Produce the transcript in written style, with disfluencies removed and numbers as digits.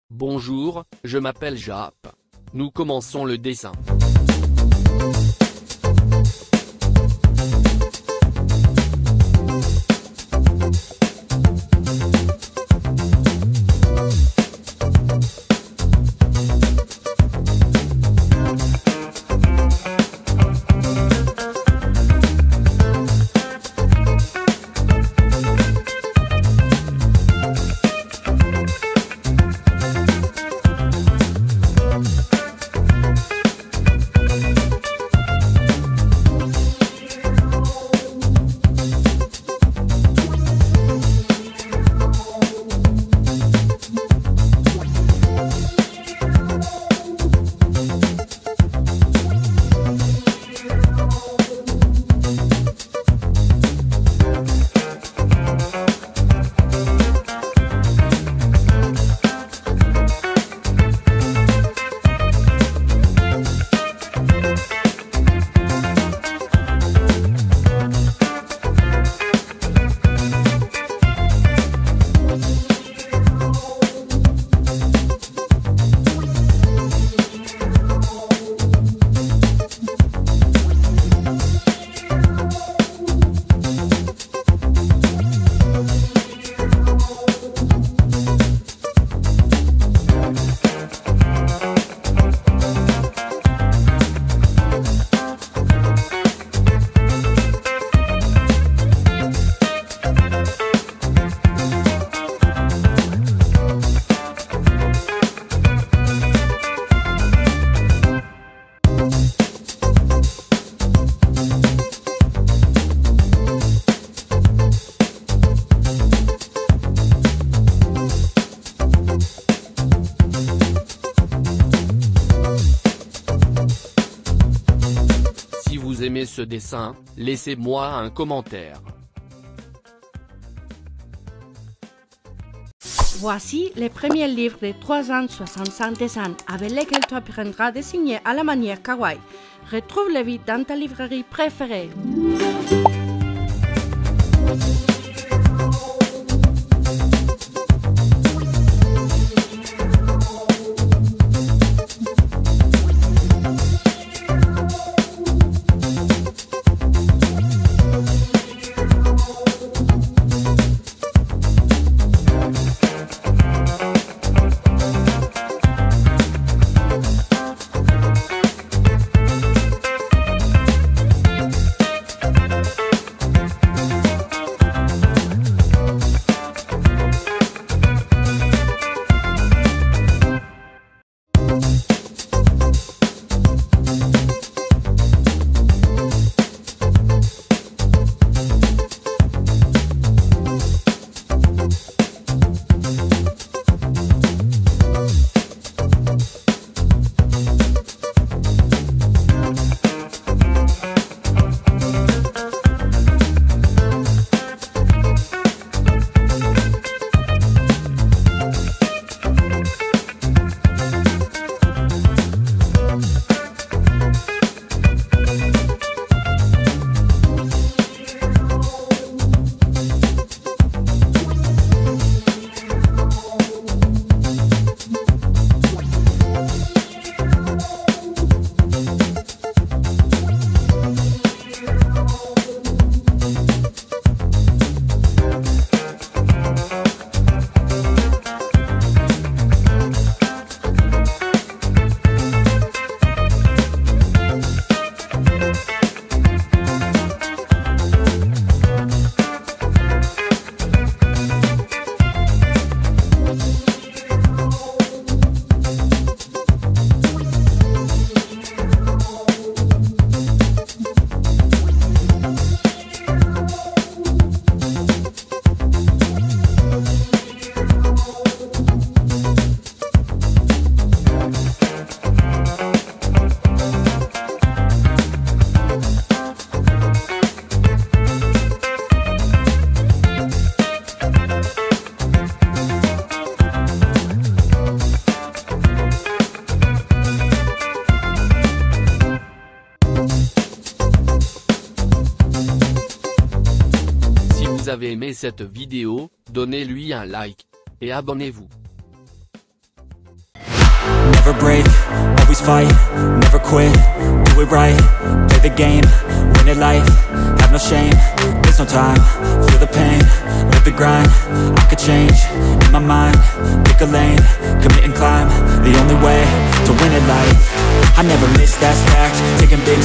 Bonjour, je m'appelle Jap. Nous commençons le dessin. Si vous aimez ce dessin, laissez-moi un commentaire. Voici les premiers livres de 365 dessins avec lesquels tu apprendras à dessiner à la manière kawaii. Retrouve-les vite dans ta librairie préférée. vous avez aimé cette vidéo, donnez-lui un like. Et abonnez-vous. never break, always fight, never quit, do it right, play the game, win it life, have no shame, there's no time, feel the pain, live the grind, I could change, in my mind, pick a lane, commit and climb, the only way to win it life. I never miss, that's fact, taking big